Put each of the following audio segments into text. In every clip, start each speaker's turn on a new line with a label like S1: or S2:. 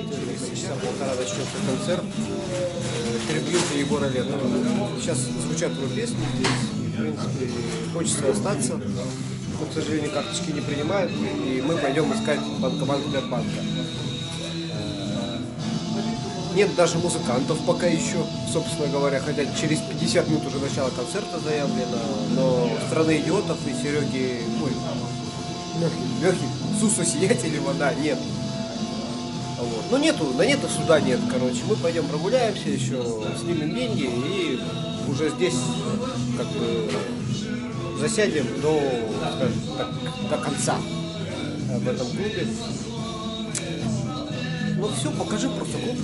S1: Через часа полтора начнется концерт. Трибьют Егора Летова. Сейчас звучат его песни здесь. В принципе, хочется остаться. Но, к сожалению, карточки не принимают. И мы пойдем искать банкомат Сбербанка. Нет даже музыкантов пока еще, собственно говоря, хотя через 50 минут уже начало концерта заявлено, но страны идиотов и Сереги, ой, Лехи, Сусу Сиятелева, да, нет. Вот. Ну нету суда нет, короче, мы пойдем прогуляемся еще, снимем деньги и уже здесь как бы засядем до, скажем так, до конца в этом клубе. Ну все, покажи просто клуб.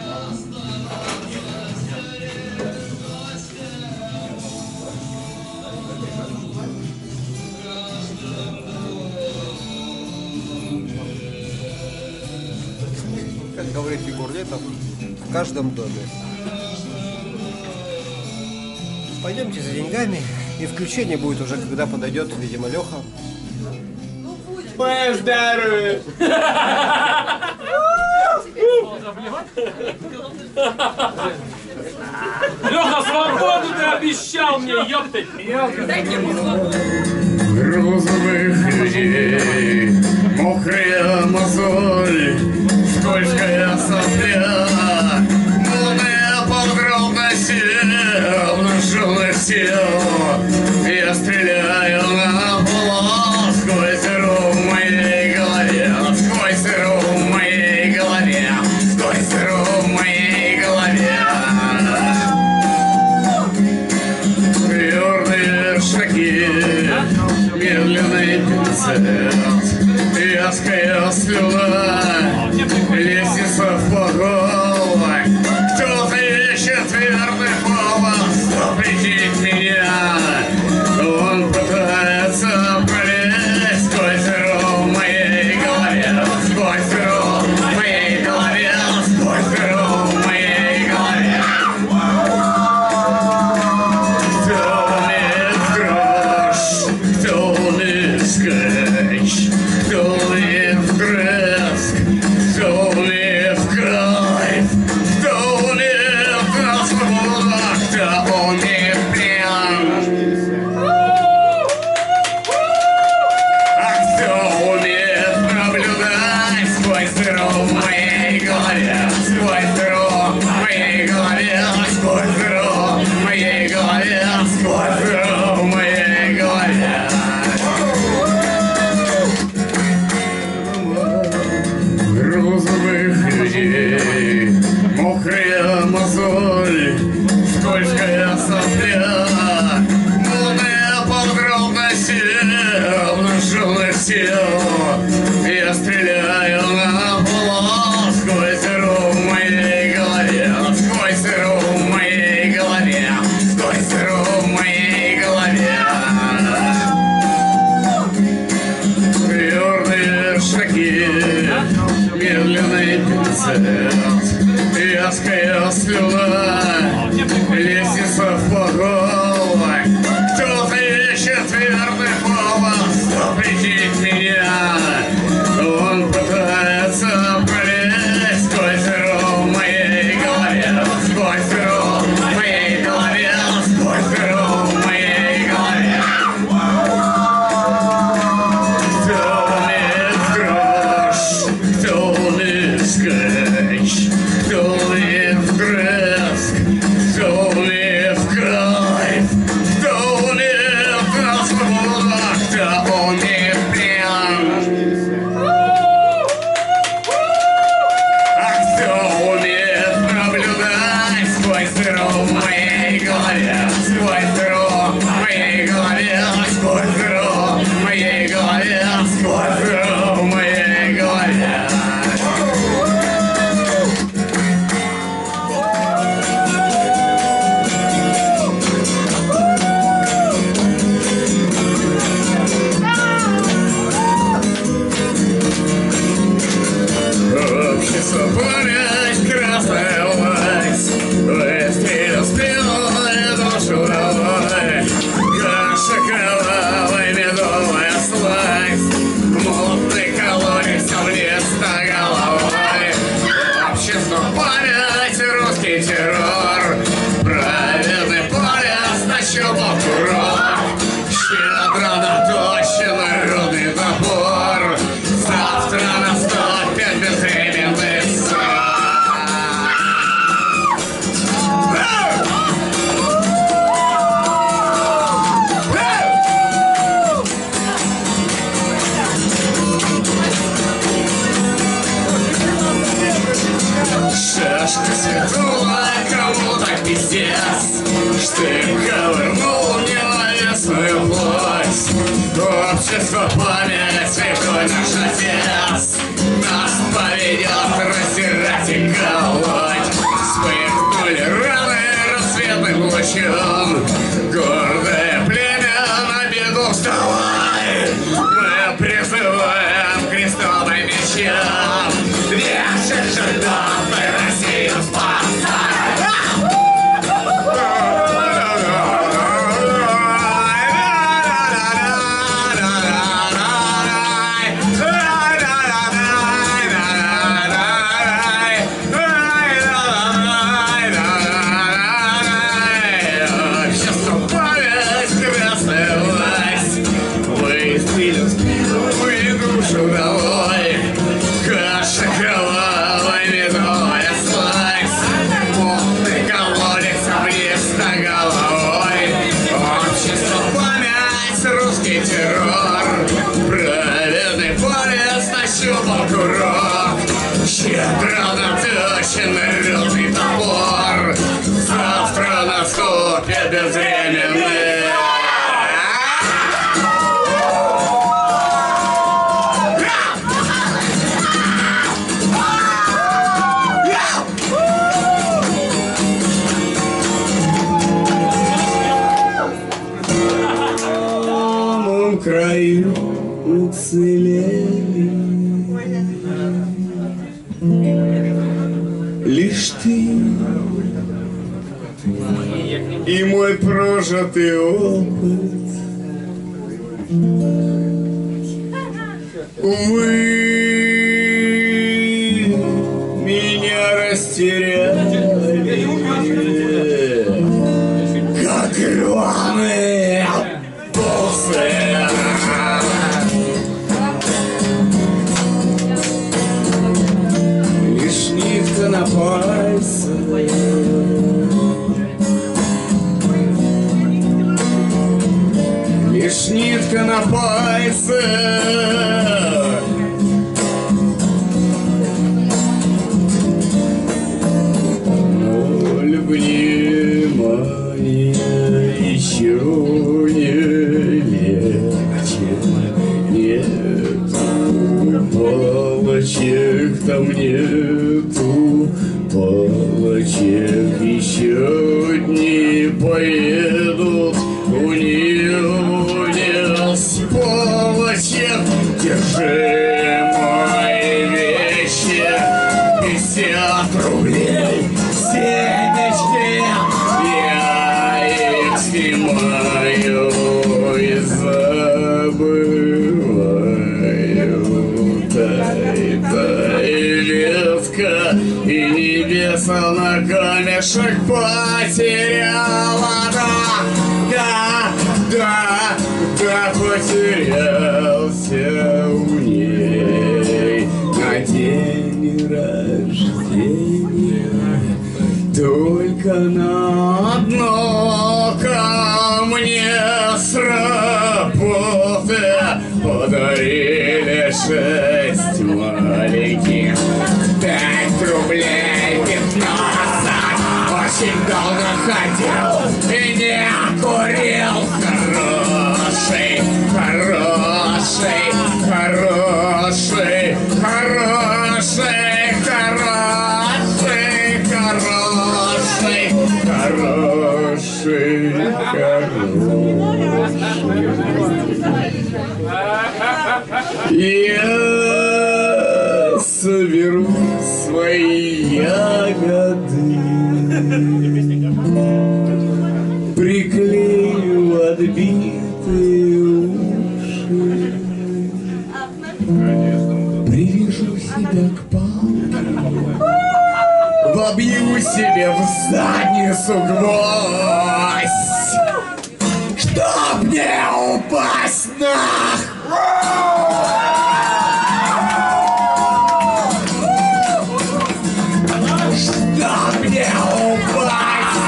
S1: Как говорит Егор Летов, в каждом доме. Пойдемте за деньгами, и включение будет уже, когда подойдет, видимо, Леха.
S2: Моя здоровье!
S3: Леха, свободу ты обещал мне, ёптать!
S2: Розовых людей, мокрая мозоль, скользкая сопля, полная подробности обнаженных тел. Я стреляю на пол сквозь дыру в моей голове, сквозь дыру в моей голове, сквозь дыру в моей голове. Твердые шаги, медленный пинцет, вязкая слюна, лестница в подвал. Кто-то ищет верный повод запретить меня. Он пытается пролезть сквозь дыру в моей голове, сквозь дыру в моей голове, сквозь дыру в моей голове. Кто умеет дрожь, кто умеет скач, кто умеет треск, кто умеет кайф, кто умеет на свободу, кто умеет плен. А кто умеет наблюдать сквозь дыру в моей голове, сквозь дыру в моей голове, сквозь дыру в моей голове, сквозь дыру в моей голове. Розовых людей, мокрая мозоль, скользкая сопля, полная подробности обнаженных тел. Я стреляю на пол сквозь дыру в моей голове, сквозь дыру в моей голове, сквозь дыру в моей голове. Твердые шаги, медленный пинцет, вязкая слюна, лестница в подвал. Кто-то ищет верный повод запретить меня. Он пытается пролезть сквозь дыру в моей голове, сквозь дыру в моей голове, сквозь дыру в моей голове. Кто умеет дрожь, кто умеет скач, кто умеет треск, кто умеет кайф, кто умеет на свободу, кто умеет плен. А кто умеет наблюдать сквозь дыру в моей голове, сквозь дыру в моей голове, сквозь дыру в моей голове, сквозь дыру в моей голове. Общество память, красная власть, выстрелил спиной душу давай. Каша кровавая, медовая слазь, мутный колодец вниз головой. Общество памяти, твой наш отец нас поведет раздирать и колоть. Вспыхнули раны рассветным лучом. Гордое племя на беду вставай. Мы призываем крестовым мечам. Вешай жандармы Россию спасай. Щедро наточен народный топор. Завтра наступит безвременный.
S4: На моем краю уцелели лишь ты и мой прожитый опыт. Увы, меня растеряли, как рваные бусы. Лишь нитка на пальце, лишь нитка на пальце. Ноль внимания еще не легче. Нету палочек, там нету палочек. Еще дни поедут у нее с полочек. Держи мои вещи, 50 рублей, семечки. Я их снимаю и забываю. Тай-тай, ветка, и небеса на камешек потеряла. Да, потерялся у ней на день рождения. Только на одно ко мне с работы подарили 6 маленьких, 5 рублей 15. Очень долго ходил и не курил. Хороший, хороший, хороший, хороший, хороший, хороший, хороший, хороший. Я соберу свои ягоды, приклею отбитые уши, привяжу себя к палке, вобью себе в задницу гвоздь, чтоб не упасть чтоб не упасть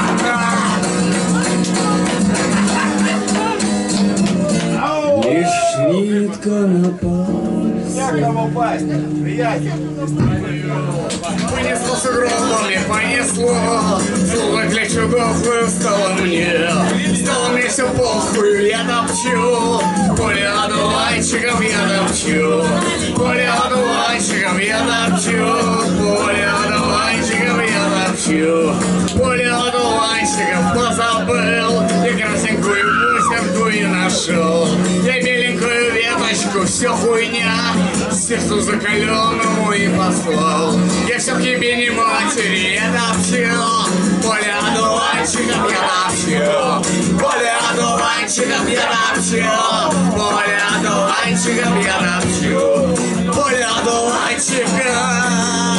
S4: лишь нитка на пальце.
S2: Понесло сугробами, понесло. Зло для чудов стало мне. целом мне все похуй, я топчу. Поле одуванчиков я топчу. Поле одуванчиков я топчу. Поле одуванчиков я топчу. Поле одуванчиков позабыл. Я красненькую бусинку и нашел. Я беленькую веточку, все хуйня. Сердцу закаленному и послал. Я все к ебени матери, я топчу. Поле одуванчиков я топчу. Поле одуванчиков я топчу. Поле одуванчиков я топчу. Поле одуванчиков.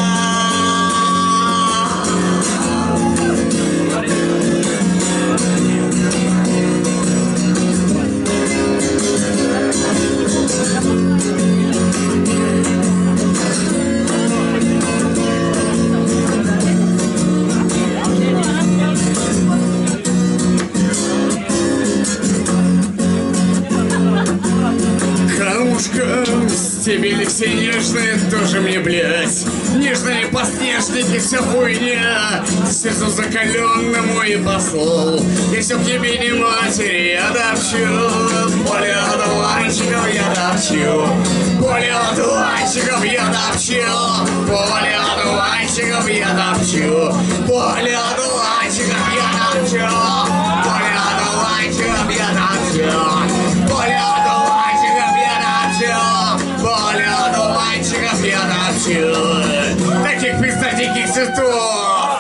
S2: Стебели все нежные, тоже мне, блядь. Нежные подснежники, вся хуйня. Сердцу закаленному и послал. Я все к ебени матери, я топчу. Поле одуванчиков я топчу. Поле одуванчиков я топчу. Поле одуванчиков я топчу. Поле одуванчиков я топчу. Поле одуванчиков я топчу. Поле одуванчиков я топчу. Поле одуванчиков я топчу. Таких пиздатиких цветов.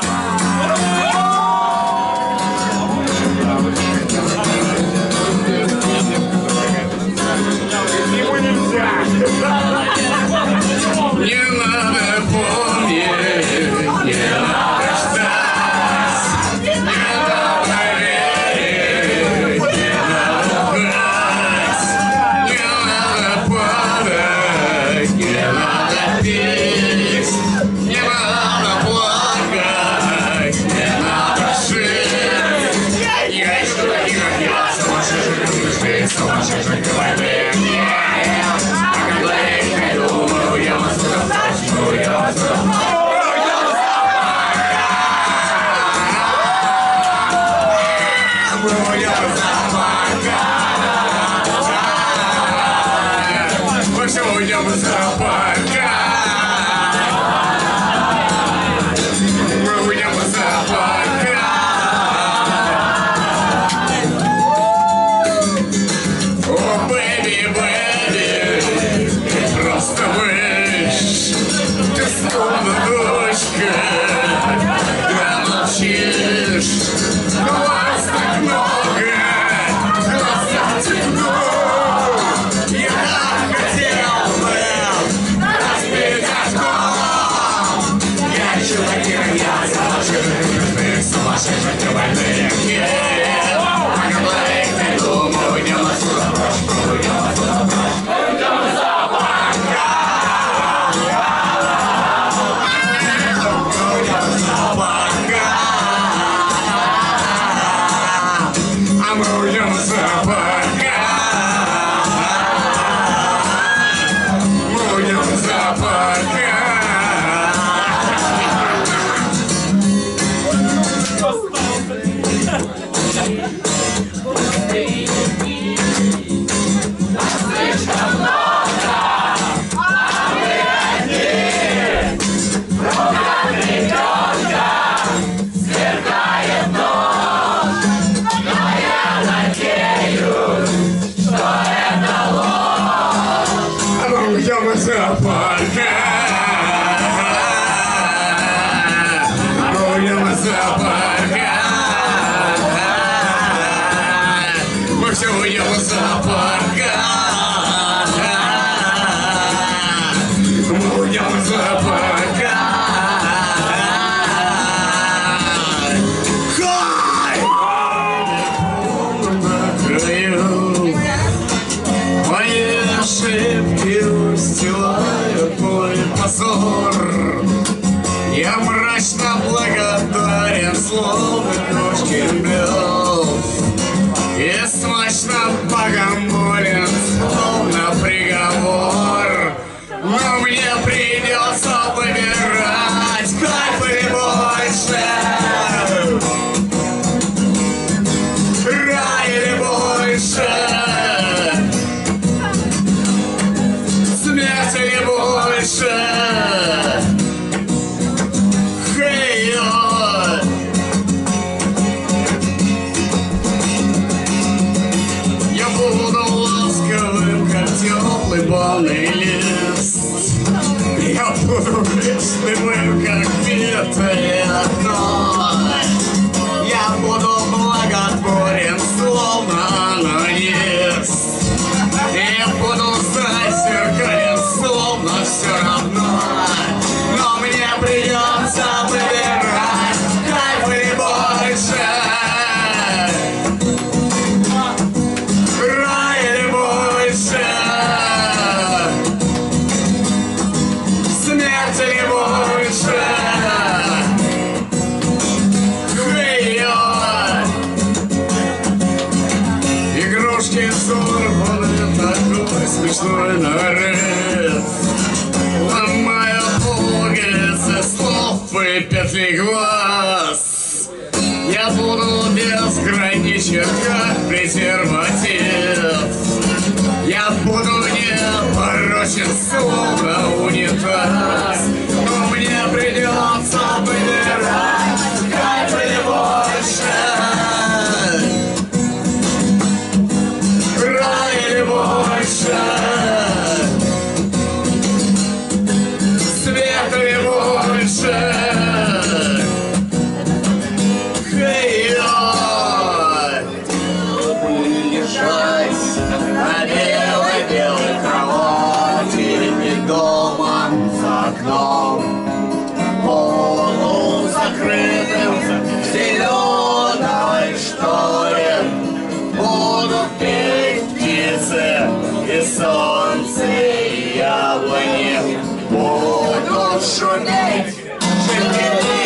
S2: Ему нельзя. Не надо помнить, не надо ждать, не надо верить, не надо брать, не надо падать, не надо пить, не надо плакать, не надо жить. Я ищу таких, как я, сумасшедших, сумасшедших, говорит. Я мрачно благодарен, словно крошки любил. И смачно богомолен, словно приговор. Но мне придется выбирать, как бы больше. Рай одной. Я буду благотворен, словно анонис. И буду зазеркален, словно все равно. Но мне придется выбирать, кайф или больше. Рай или больше. Смерть или больше. Игрушки сорваны, такой смешной нарыв. Ломаю пуговицы, слов и петли глаз. Я буду безграничен, как презерватив. Я буду непорочен, словно унитаз. Но мне придется выбирать, кайф или больше. Рай или больше. Свет или больше. Лежать на белой-белой кровати перед домом за окном, полузакрытым в зеленой шторе. Будут петь птицы и солнце, и яблони. Будут шуметь жители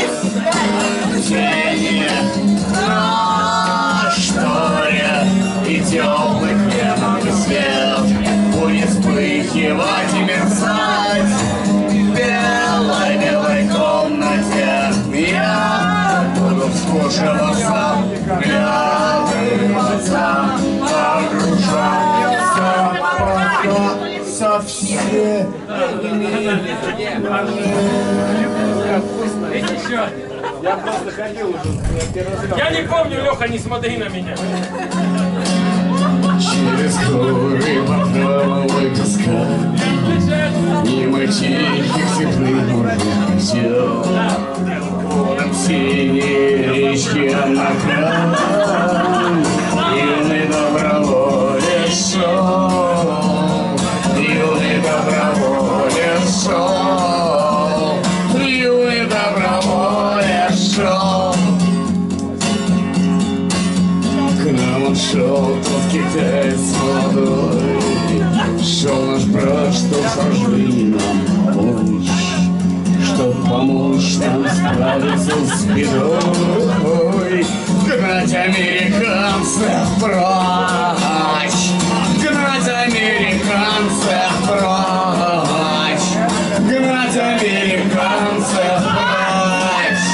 S2: тени на шторе. И теплый хлебный свет будет вспыхивать и мерцать в белой-белой комнате. Я буду вслушиваться, вглядываться, погружаться со всеми.
S3: Я не помню, Леха, не смотри на меня.
S2: Через горы махрового песка, мимо тихих цветных морских озер, водом синей речки Анакрам, юный доброволец шел, юный доброволец шел, юный доброволец шел. К нам он шел, тот китаец молодой. Шел наш брат, чтоб сожгли нам помощь, чтоб помочь нам справиться с бедой. Гнать американцев прочь, гнать американцев прочь, гнать американцев прочь.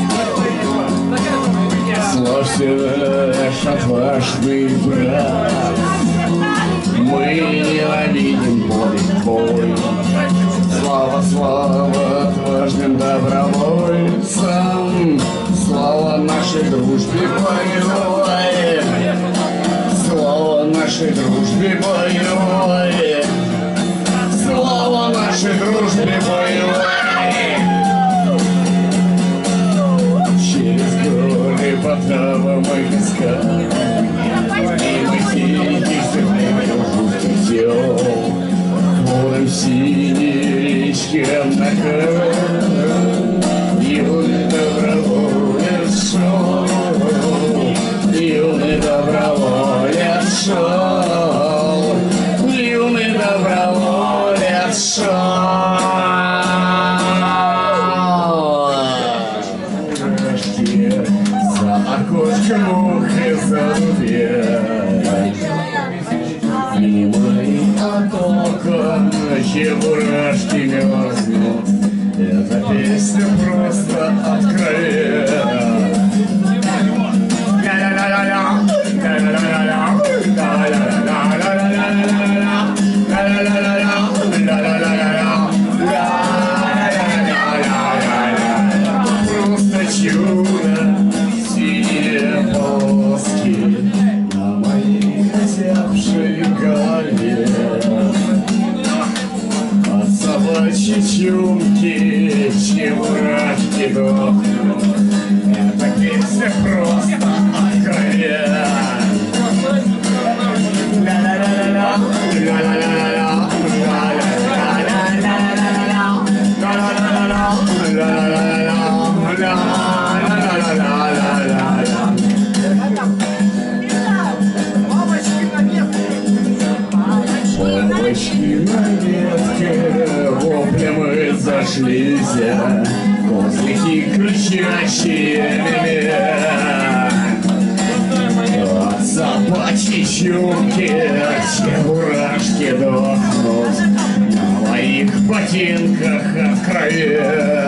S2: Славься наш отважный брат, мы ненавидим бой. Слава, слава отважным добровольцам, слава нашей дружбе боевой, слава нашей дружбе боевой, слава нашей дружбе боевой. Через горы по травам и пескам, мимо тихих жутких дел, водом синей речки Анакрам, юный доброволец шел, юный доброволец шел, юный доброволец шел. За окошком мухи задувят, мимо от окон чебурашки мерзнут. Эта песня просто откровенна. Просто чудо, синие полоски. Это песня просто откровенно.
S4: Бабочки на ветке, вопли мы зашлись, козлики кричащие от собачьей щуки все мурашки дохнут на моих ботинках от крови.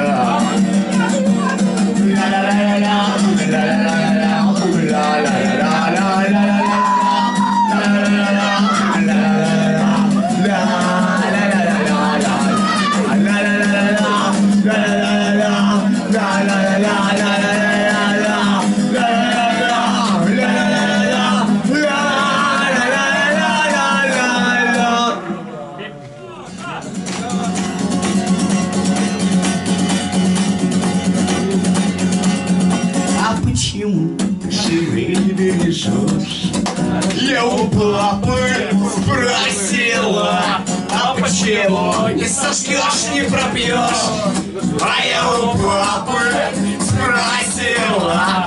S2: Почему жены не бережешь? Я у папы спросила, а почему не сожгешь, не пропьешь? А я у папы спросила,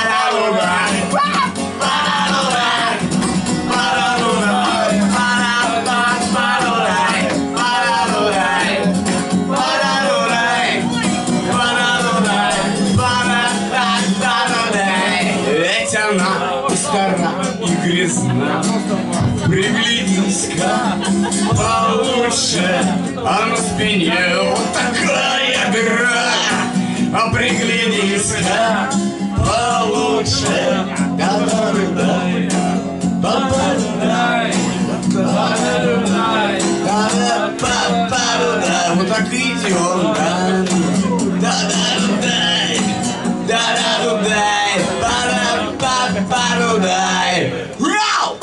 S2: стара и грязна. Приглядись-ка получше, а на спине вот такая дыра. А приглядись-ка получше. Да-да-да-дай, да-да-да-дай, да-да-да-дай, да-да-да-да. Вот так идем, да. Да-да-да-дай, да-да-да-дай, да-да-да-да-дай. Рау!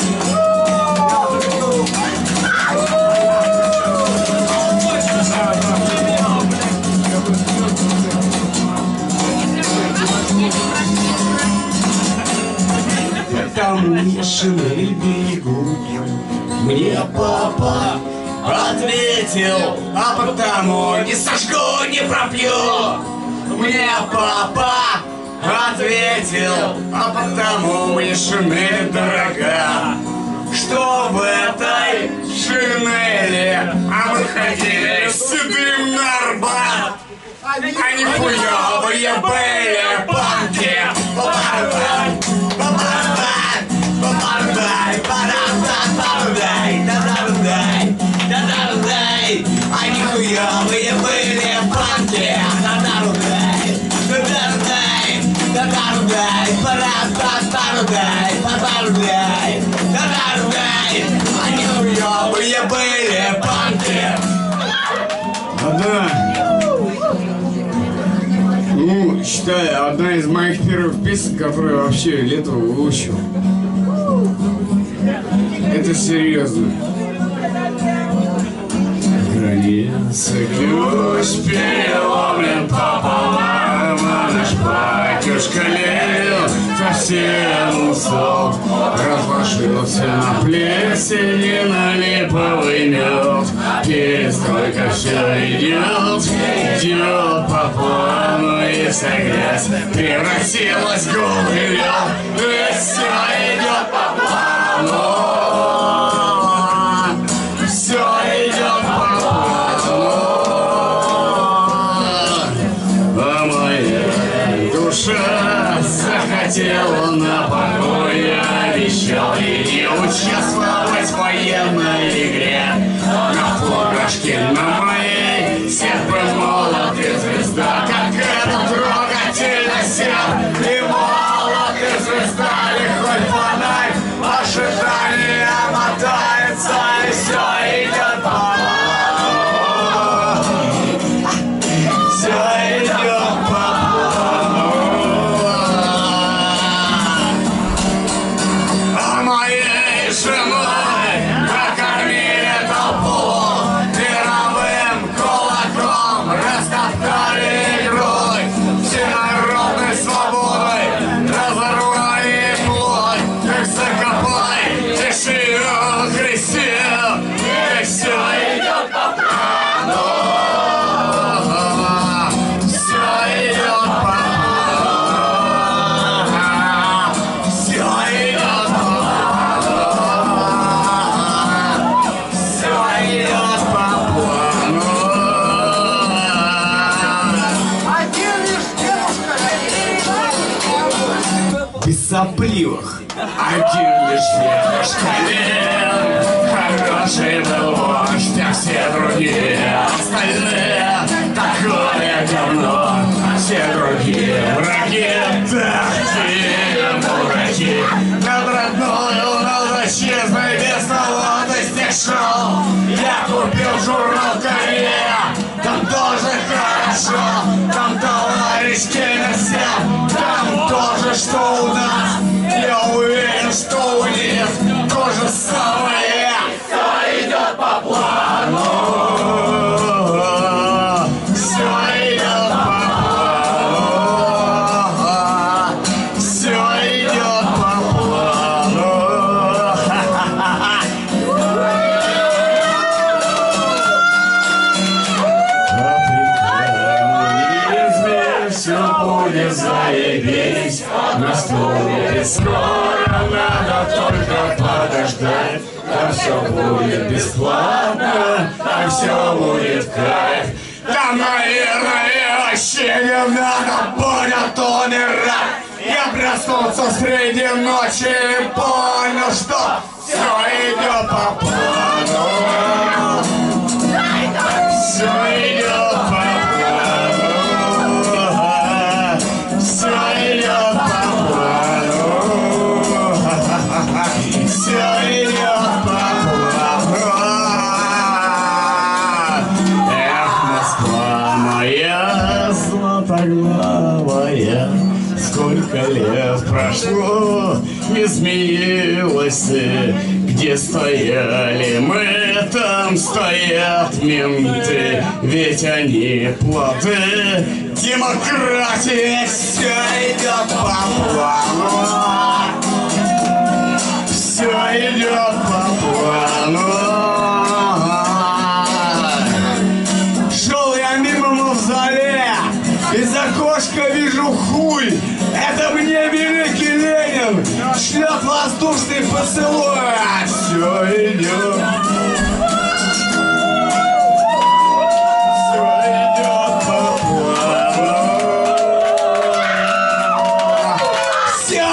S2: Там Шинель берегут, мне папа ответил, а потому не сожгу, не пропью. Мне папа ответил, а потому мне Шинель дорога. Что в этой Шинели, а мы ходили седым на Арбат. А нихуевые были банки. Попардай, попардай, попардай, попардай, да-да-дай, да-да-дай. А нихуевые были банки. Да-да-дай, да-да-дай, да-да-дай, попардай, попардай, да-да-дай. А нихуевые были банки.
S4: Да. Ну, считаю, одна из моих первых песен, которую вообще летом выучил. Это серьезно. Граница ключ переломлен пополам, а наш батюшка Ленин совсем усол. Разложился на плесени, на липовый мед. Перестройка все идет, идет по плану, и вся грязь превратилась в голый лед. И все идет по плану, все идет по плану. А моя душа захотела на покой, я обещал ей не участвовать в военной игре. На фуражке на моей серп и молот и звезда, как этот трогательно серп и молот и звезда. Лихой фонарь ожидания мотается, и все идет по плану. Все идет по плану. А моей женой накормили сопливых. Один лишь ветошь колен. Хороший был вождь, а все другие остальные такое говно, а все другие враги. Такие мураки. Над родною, над отчизной бесноватости шел. Я купил журнал «Корея». Там тоже хорошо, там товарищи на всем, там тоже, что у нас. Я уверен, что у них то же самое. Все идет по плану. Все идет по плану. Все идет по плану. Все будет заебись, наступит скоро, надо только подождать. Там все будет бесплатно, там все будет кайф. Там, наверное, вообще не надо будет умирать. Я проснулся среди ночи и понял, что все идет по плану. Все идет по плану. Все идет по плану. Все идет по плану. Эх, Москва моя златоглавая, сколько лет прошло, не смеялась ты. Где стояли мы, там стоят менты, ведь они плоды демократии. Все идет по плану. Все идет по плану. Шел я мимо мавзолея, из окошка вижу хуй. Это мне великий Ленин шлет воздушный поцелуй. Все идет. Все идет по плану. Все.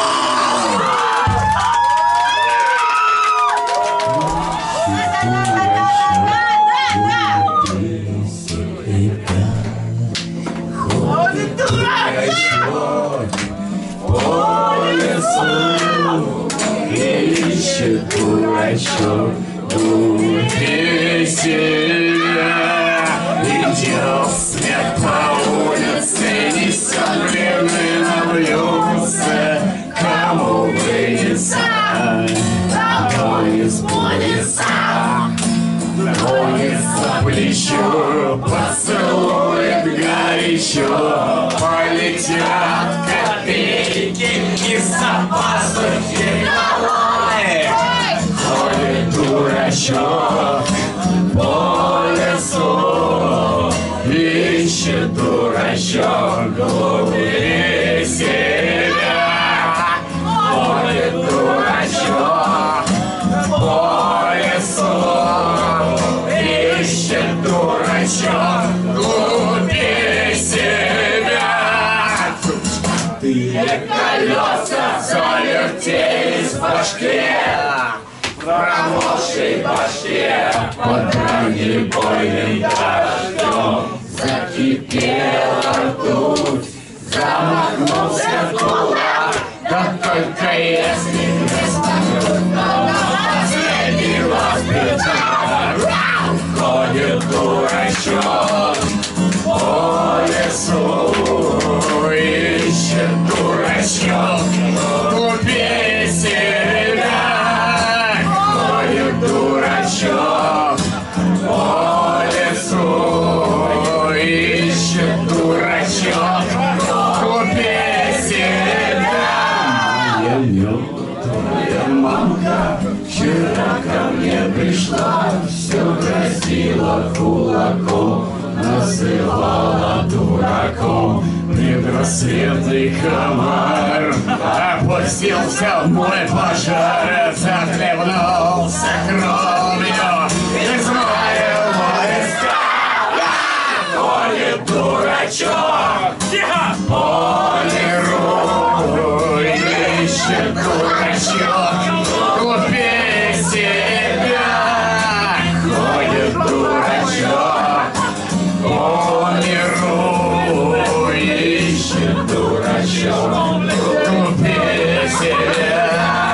S4: Ищет дурачок, дури себя. Идет снег по улице, несет блины на блюдце. Кому вынесет, кто не сбудется. Гонится плечо, поцелует горячо. Полетят копейки из запасухи головы. Ходит дурачок по лесу, ищет дурачок глупее себя. Ходит дурачок по лесу, ищет дурачок глупее себя. Ты колеса завертелись в башке, промокшей башке под бронебойным дождем. Закипела ртуть, замахнулся кулак, да только если не станет, но последний раз придет. Ходит дурачок по лесу, ищет дурачок глупее себя. Ходит дурачок по лесу, ищет дурачок глупее себя. Моя мертвая мамка вчера ко мне пришла, все грозила кулаком, называла дураком. Предрассветный комар опустился в мой пожар, захлебнулся кровью из моего виска. Ходит дурачок по миру,
S2: ищет дурачок, купи себя.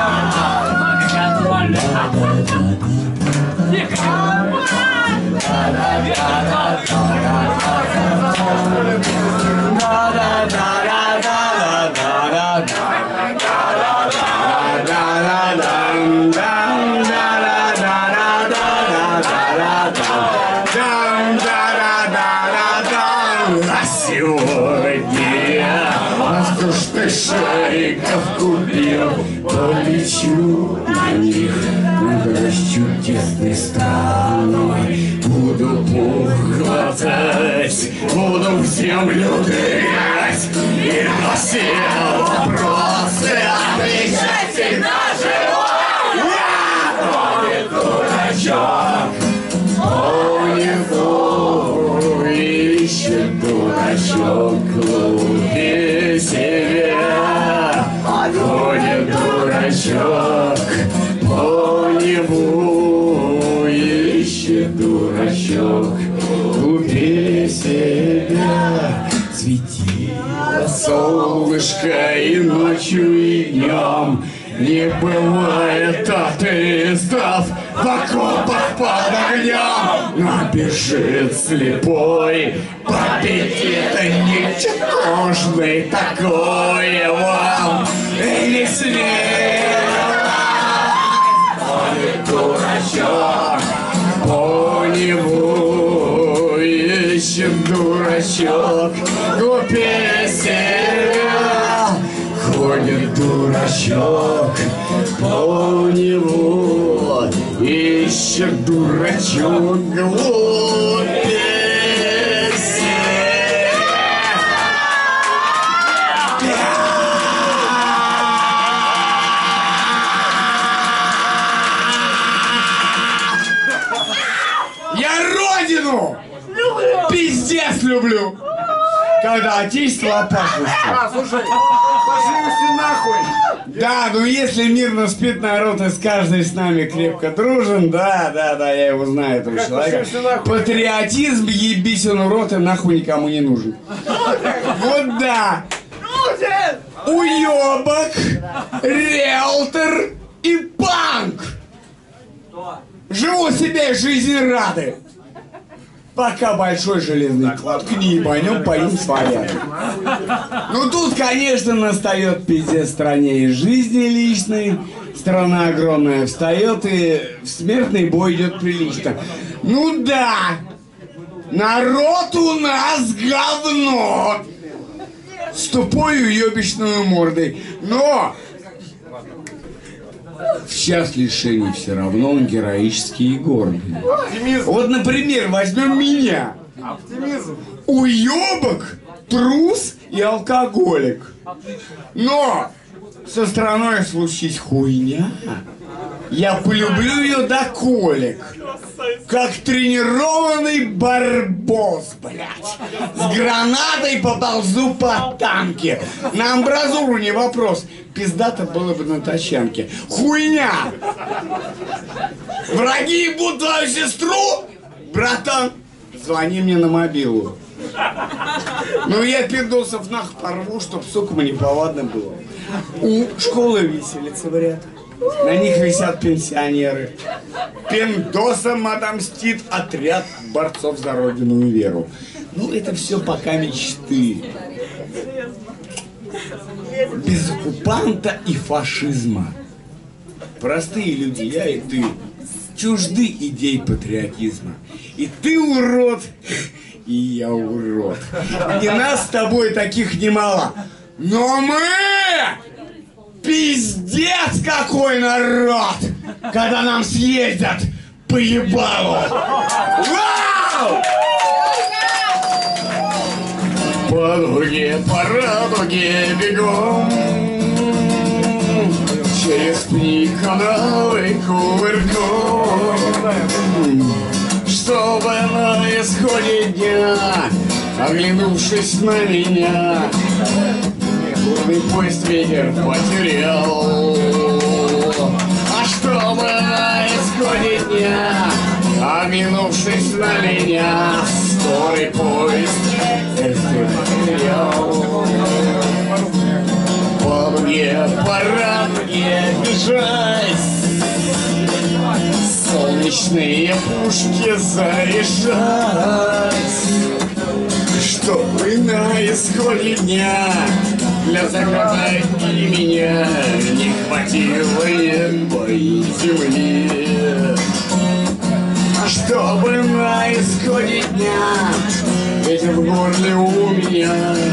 S2: А сегодня я воздушных шариков купил, полечу на них над расчудесной страной. Буду пух хватать, буду в землю дырять и на все вопросы отвечать всегда живой. Я не дурачок, ищет дурачок, купи себя. Ходит дурачок по небу, ищет дурачок, купи себя. Светило солнышко и ночью, и днем, не бывает атеистов в окопах под огнем. Но бежит слепой по аппетиту ничтожный, такое вам и не смело. Ходит дурачок по небу, ищет дурачок, купи себя. Ходит дурачок по небу, ищет дурачок, глупее.
S4: Я родину пиздец люблю, когда отечество опасности.
S1: Слушай, пошли все нахуй.
S4: Да, ну если мирно спит народ и с каждой с нами крепко дружен, да, я его знаю, этого человека. Патриотизм, ебись он в рот и нахуй никому не нужен. Вот да. Уебок, риэлтор и панк. Живу себе, жизни рады. Пока большой железный клад к ней ебанем, поим сварят. Ну тут, конечно, настает пиздец в стране и жизни личной. Страна огромная встает и в смертный бой идет прилично. Ну да, народ у нас говно. С тупой уебищной мордой. Но в час лишений все равно он героический и гордый. Вот, например, возьмем меня. Уебок, трус и алкоголик. Но со страной случись хуйня, я полюблю ее до колик. Как тренированный барбос, блядь. С гранатой поползу по танке. На амбразуру не вопрос. Пиздато было бы на тачанке. Хуйня! Враги ебут твою сестру? Братан, звони мне на мобилу. Ну я пиндосов нахуй порву, чтоб, сука, мне неповадно было. У школы виселица в ряд. На них висят пенсионеры. Пиндосам отомстит отряд борцов за родину и веру. Ну это все пока мечты. Без оккупанта и фашизма. Простые люди, я и ты, чужды идей патриотизма. И ты урод, и я урод. И нас с тобой таких немало. Но мы пиздец какой народ, когда нам съездят по ебалу. Вау!
S2: По дуге, по радуге бегом, через пни канавы кувырком, чтобы на исходе дня, оглянувшись на меня, бурный поезд ветер потерял. А чтобы на исходе дня, оглянувшись на меня, скорый поезд потерял.
S4: заряжать, солнечные пушки заряжать, чтобы на исходе дня для захвата и меня не хватило моей земли. А чтобы на исходе дня ведь в горле у меня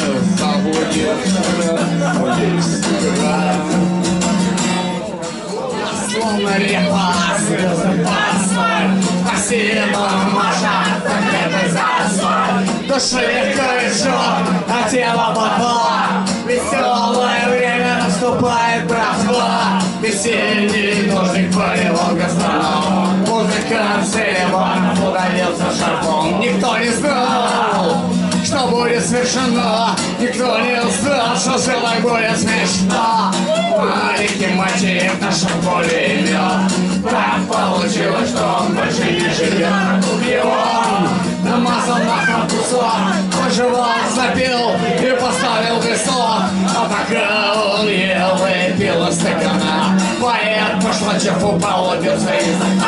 S4: словно репа засыпаться. Спасибо, Маша, за хлеб и за соль. Душа легко идет, а тело подвала. Веселое время наступает, братва. Весенний дождик полил гастроном. Музыкант Селиванов удалился шарфом. Никто не знал, что будет совершено. Никто не знал, что сделать будет смешно. Маленький мальчик в нашем поле имел. Так получилось, что он больше не живет. И он намазал махом кусок, пожевал, запил и поставил весок. А пока он ел, выпил из стакана. Поэт пошлачев упал, убился из окна.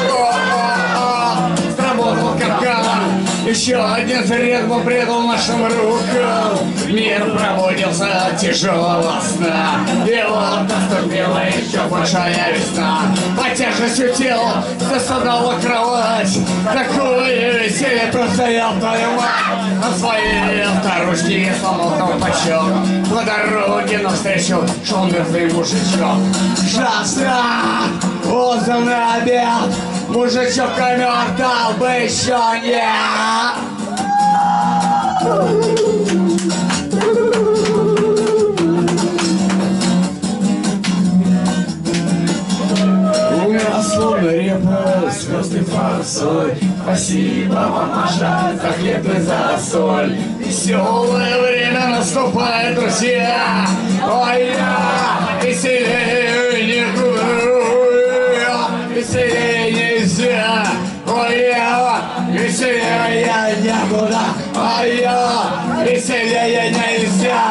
S4: Сработал капкан. Еще один ритм предал нашим рукам. Мир пробудился от тяжелого сна. И вот наступила еще большая весна. По тяжестью тел застонала кровать. Такое веселье простоял твою мать. На своей старушке сломал колпачок. По дороге навстречу шел мертвый мужичок. Шанса, поздно на обед. Мужичок ковер дал бы еще нет. У нас словно репа, звезды форсой. Спасибо вам, Маша, за хлеб и за соль. Веселое время наступает, друзья. Ой, я веселее некуда. Веселее нельзя, ой, я веселее некуда, ой, я веселее нельзя.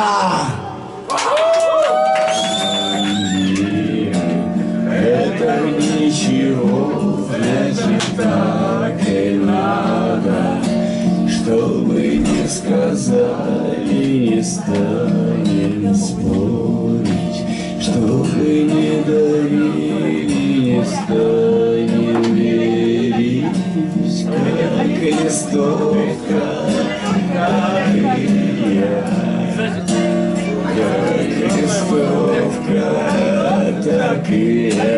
S4: Это ничего, значит так и надо. Что вы не сказали, не станем спорить. Что вы не дарили, не станем верить. Как листовка, как и я. Как листовка, так и я.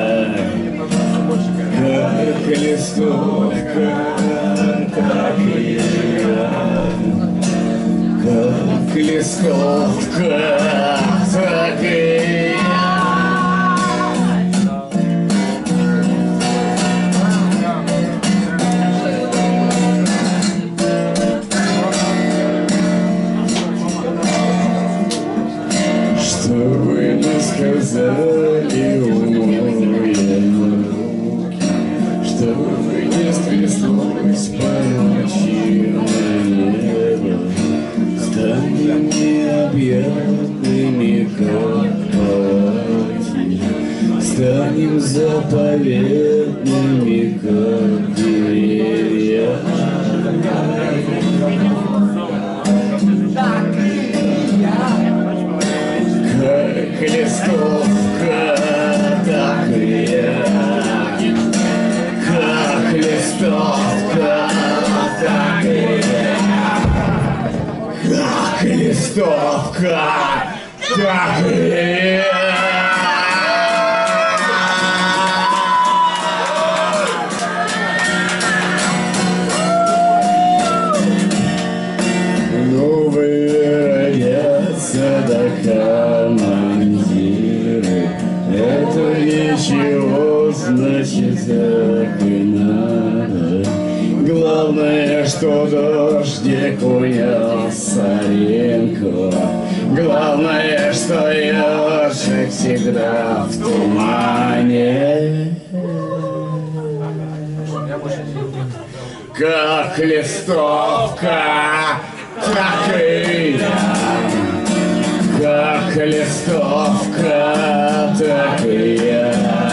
S4: Как листовка, так и я. Как листовка, так и я. Что вы не сказали, умоя руки, что вы не стряслось по ночи на небо, станем необъятными, как палати, станем заповедными, как деревья. Как листовка, так и я. Как листовка, так и я. Как листовка, так и я. Командиры, это ничего, значит так и надо. Главное, что дождик унял Саренко. Главное, что ежик всегда в тумане. Как листовка, так и я. Как Как листовка, так и я.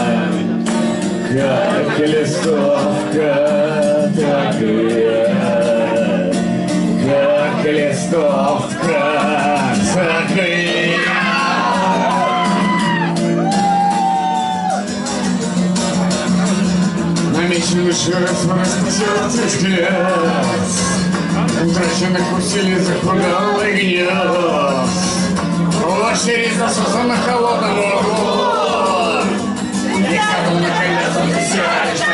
S4: Как листовка, так и я. Как листовка, так и я. Намеченный шерсть распустил взгляд. Утраченных усилий захудалый гнев. Очередь засосана холодным углом. И саду на колесах ты сядешь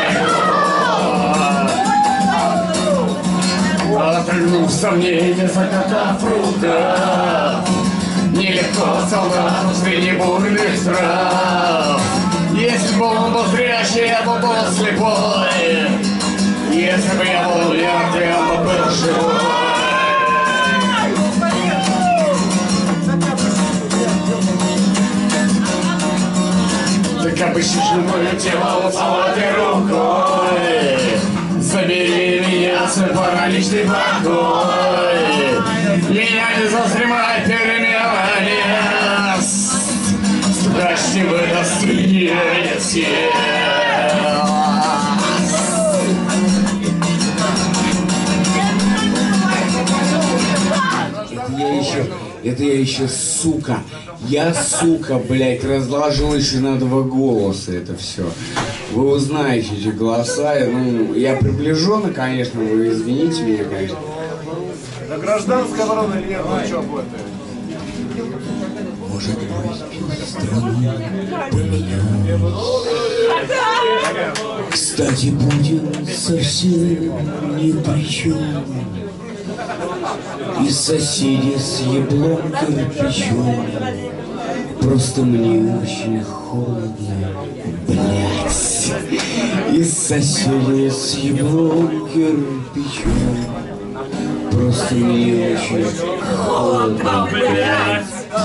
S4: на его. Отрыгнув сомнения, закатав рукав. Нелегко солдату среди бурных трав. Если бы он был зрячий, я бы был слепой. Если бы я был мертв, я бы был живой. Так обыщешь мое тело целой рукой. Забери меня, свой параличный покой. Меня не застремай перемена. Страшный выдаст мне все. Это я еще, сука. Я, сука, блядь, разложил еще на 2 голоса это все. Вы узнаете эти голоса. Ну, я приближенно, конечно, вы извините меня, конечно.
S1: На гражданской обороне или нет? Ну что будет?
S4: Может быть, страну поменялась. Кстати, Путин совсем ни при чем. И соседи с еблом кирпичом. Просто мне очень холодно, блять. И соседи с еблом кирпичом. Просто мне очень холодно, блять.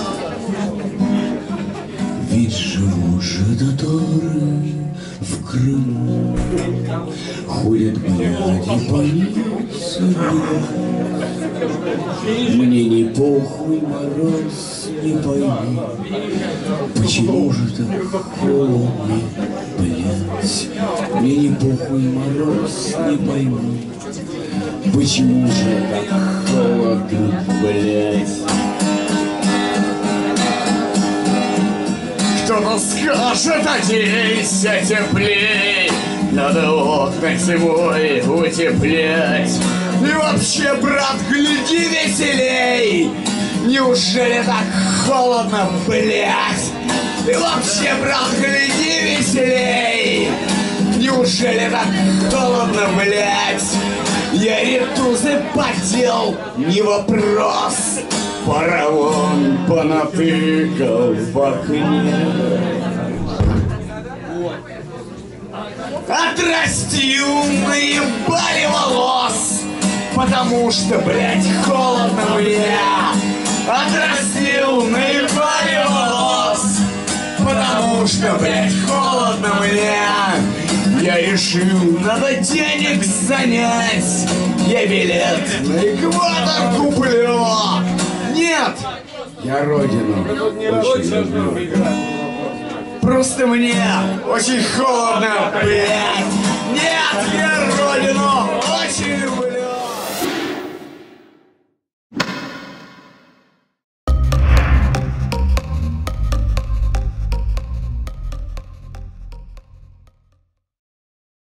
S4: Ведь живут же татары в Крыму. Ходят бляди по Мне не похуй, мороз, не пойму. Почему же так холодно, блять? Мне не похуй, мороз, не пойму. Почему же так холодно, блять? Кто-то скажет, оденься теплей. Надо окна зимой утеплять. И вообще, брат, гляди веселей. Неужели так холодно, блять? И вообще, брат, гляди веселей. Неужели так холодно, блять? Я ритузы подел, не вопрос. Паровон понатыкал в окне. Отрастил, наебали волос. Потому что, блядь, холодно мне. Отрастил, наебали волос. Потому что, блядь, холодно мне. Я решил, надо денег занять. Я билет на экватор куплю. Нет, я родину очень люблю. Просто мне очень холодно, блядь. Нет, я родину